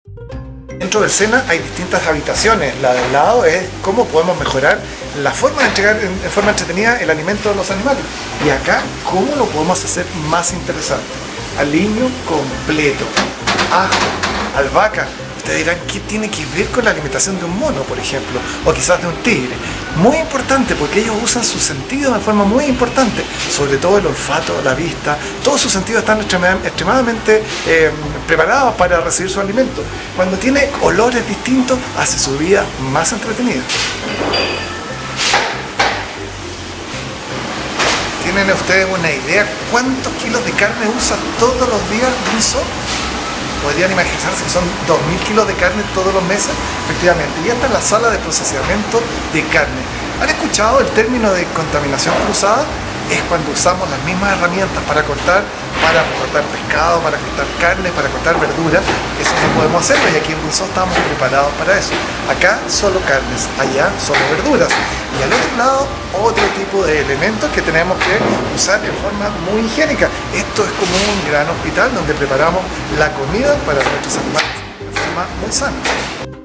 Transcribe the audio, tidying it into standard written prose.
Dentro del SENA hay distintas habitaciones. La del lado es cómo podemos mejorar la forma de entregar en forma entretenida el alimento a los animales. Y acá, cómo lo podemos hacer más interesante. Aliño completo, ajo, albahaca. Ustedes dirán, ¿qué tiene que ver con la alimentación de un mono, por ejemplo? O quizás de un tigre. Muy importante, porque ellos usan sus sentidos de forma muy importante. Sobre todo el olfato, la vista. Todos sus sentidos están extremadamente preparados para recibir su alimento. Cuando tiene olores distintos, hace su vida más entretenida. ¿Tienen ustedes una idea cuántos kilos de carne usa todos los días un zoo? Podrían imaginarse que son 2000 kilos de carne todos los meses, efectivamente. Y esta es la sala de procesamiento de carne. ¿Han escuchado el término de contaminación cruzada? Es cuando usamos las mismas herramientas para cortar pescado, para cortar carne, para cortar verduras. Eso no podemos hacerlo y aquí en Rousseau estamos preparados para eso. Acá solo carnes, allá solo verduras. Y al otro lado otro tipo de elementos que tenemos que usar de forma muy higiénica. Esto es como un gran hospital donde preparamos la comida para nuestros animales de forma muy sana.